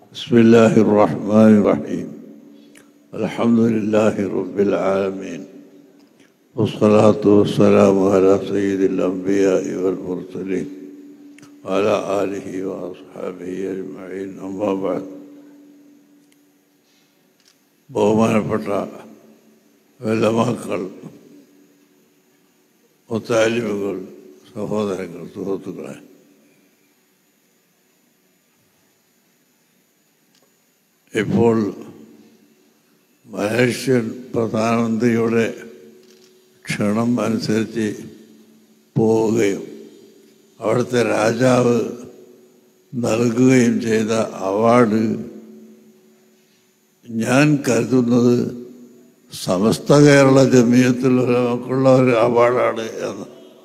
بسم الله الرحمن الرحيم. الحمد لله رب العالمين، والصلاة والسلام على سيد الأنبياء والمرسلين وعلى آله وأصحابه أجمعين. أما بعد. ബഹുമാനപ്പെട്ട ഉലമാക്കൾ, മുത്തഅല്ലിമുകൾ, സഹോദരങ്ങൾ, സുഹൃത്തുക്കളെ, ഇപ്പോൾ മലേഷ്യൻ പ്രധാനമന്ത്രിയുടെ ക്ഷണം അനുസരിച്ച് പോവുകയും അവിടുത്തെ രാജാവ് നൽകുകയും ചെയ്ത അവാർഡ് ഞാൻ കരുതുന്നത് സമസ്ത കേരള ജമിയത്തുൽ ഉലമക്കുള്ള ഒരു അവാർഡാണ് എന്ന്.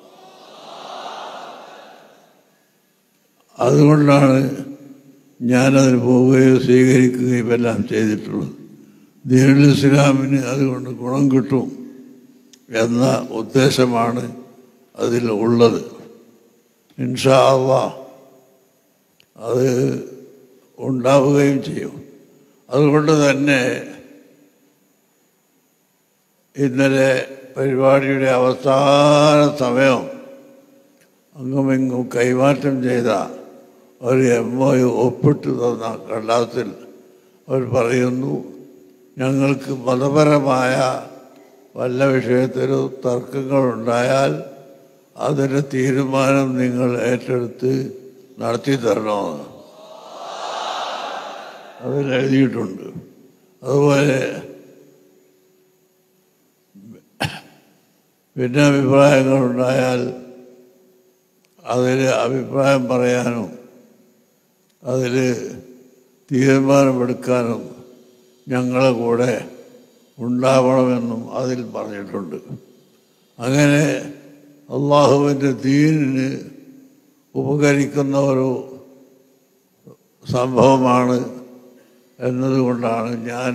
അതുകൊണ്ടാണ് ഞാനതിന് പോവുകയും സ്വീകരിക്കുകയും എല്ലാം ചെയ്തിട്ടുള്ളത്. ദീനുൽ ഇസ്ലാമിന് അതുകൊണ്ട് ഗുണം കിട്ടും എന്ന ഉദ്ദേശമാണ് അതിൽ ഉള്ളത്. ഇൻഷാ അല്ലാഹ് അത് ഉണ്ടാവുകയും ചെയ്യും. അതുകൊണ്ട് തന്നെ ഇന്നലെ പരിപാടിയുടെ അവസാന സമയം അങ്ങുമിങ്ങും കൈമാറ്റം ചെയ്ത ഒരു MOU ഒപ്പിട്ട് തന്ന കടലാസിൽ അവർ പറയുന്നു, ഞങ്ങൾക്ക് മതപരമായ വല്ല വിഷയത്തിലും തർക്കങ്ങളുണ്ടായാൽ അതിൻ്റെ തീരുമാനം നിങ്ങൾ ഏറ്റെടുത്ത് നടത്തി തരണമെന്ന് അതിലെഴുതിയിട്ടുണ്ട്. അതുപോലെ പിന്നെ അഭിപ്രായങ്ങളുണ്ടായാൽ അതിൽ അഭിപ്രായം പറയാനും അതിൽ തീരുമാനമെടുക്കാനും ഞങ്ങളെ കൂടെ ഉണ്ടാവണമെന്നും അതിൽ പറഞ്ഞിട്ടുണ്ട്. അങ്ങനെ അള്ളാഹുവിൻ്റെ ദീനിന് ഉപകരിക്കുന്ന ഒരു സംഭവമാണ് എന്നതുകൊണ്ടാണ് ഞാൻ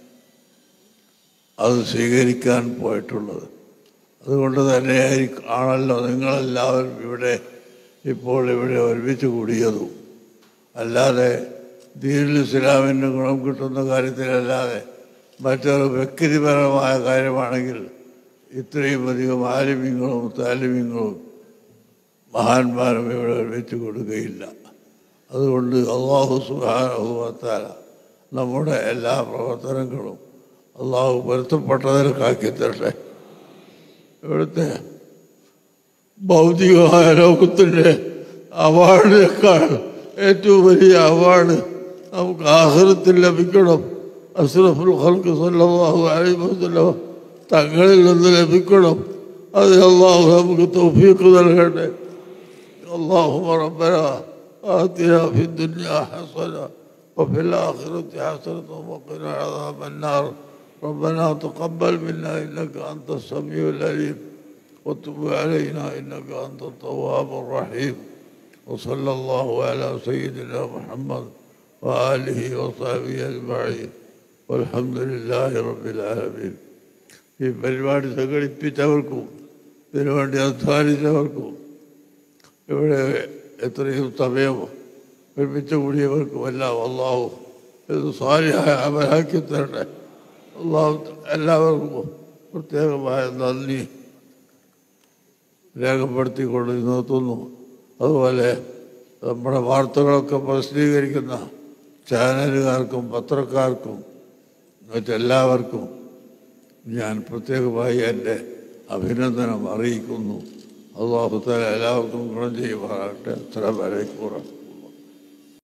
അത് സ്വീകരിക്കാൻ പോയിട്ടുള്ളത്. അതുകൊണ്ട് തന്നെ ആണല്ലോ നിങ്ങളെല്ലാവരും ഇപ്പോൾ ഇവിടെ ഒരുമിച്ച് കൂടിയതും. അല്ലാതെ ദീനുൽ ഇസ്ലാമിന് ഗുണം കിട്ടുന്ന കാര്യത്തിലല്ലാതെ മറ്റൊരു വ്യക്തിപരമായ കാര്യമാണെങ്കിൽ ഇത്രയും അധികം ആലിമീങ്ങളും മുത്തഅല്ലിമീങ്ങളും മഹാന്മാരും ഇവിടെ ഒരുമിച്ച് കൊടുക്കുകയില്ല. അതുകൊണ്ട് അല്ലാഹു സുബ്ഹാനഹു വ തആല നമ്മുടെ എല്ലാ പ്രവർത്തനങ്ങളും അല്ലാഹു പൊരുത്തപ്പെട്ടതിലേക്കാക്കി തരട്ടെ. ഇവിടുത്തെ ഭൗതികമായ ലോകത്തിൻ്റെ അവാർഡിനേക്കാൾ ഏറ്റവും വലിയ അവാർഡ് നമുക്ക് ആഖിറത്തിൽ ലഭിക്കണം. അഷ്റഫുൽ ഖൽഖ് സല്ലല്ലാഹു അലൈഹി വസല്ലം തങ്ങളിൽ നിന്ന് ലഭിക്കണം. അത് അല്ലാഹു നമുക്ക് തൗഫീഖ് നൽകട്ടെ. അല്ലാഹുമ്മ റബ്ബനാ ആതിനാ ഫിദ്ദുനിയാ ഹസന വഫിൽ ആഖിറതി ഹസനത വഖിനാ അദാബൻ നാർ. ربنا تقبل منا إنك أنت السميع العليم وتب علينا إنك أنت التواب الرحيم. وصلى الله على سيدنا محمد وآله وصحبه أجمعين والحمد لله رب العالمين. ഈ പരിപാടി സംഘടിപ്പിച്ചവർക്കും ഇതിനുവേണ്ടി അധ്വാനിച്ചവർക്കും ഇവിടെ എത്രയും സമയം ഒരുമിച്ച് കൂടിയവർക്കും എല്ലാം അല്ലാഹു ഇത് സാലിഹായ അമലാക്കി തരട്ടെ. അല്ലാഹു എല്ലാവർക്കും പ്രത്യേകമായ നന്ദി രേഖപ്പെടുത്തിക്കൊണ്ട് നിർത്തുന്നു. അതുപോലെ നമ്മുടെ വാർത്തകളൊക്കെ പ്രസിദ്ധീകരിക്കുന്ന ചാനലുകാർക്കും പത്രക്കാർക്കും മറ്റെല്ലാവർക്കും ഞാൻ പ്രത്യേകമായി എൻ്റെ അഭിനന്ദനം അറിയിക്കുന്നു. അല്ലാഹു തആല എല്ലാവർക്കും ഗുണം ചെയ്യുമാറാകട്ടെ. അസ്സലാമു അലൈക്കും.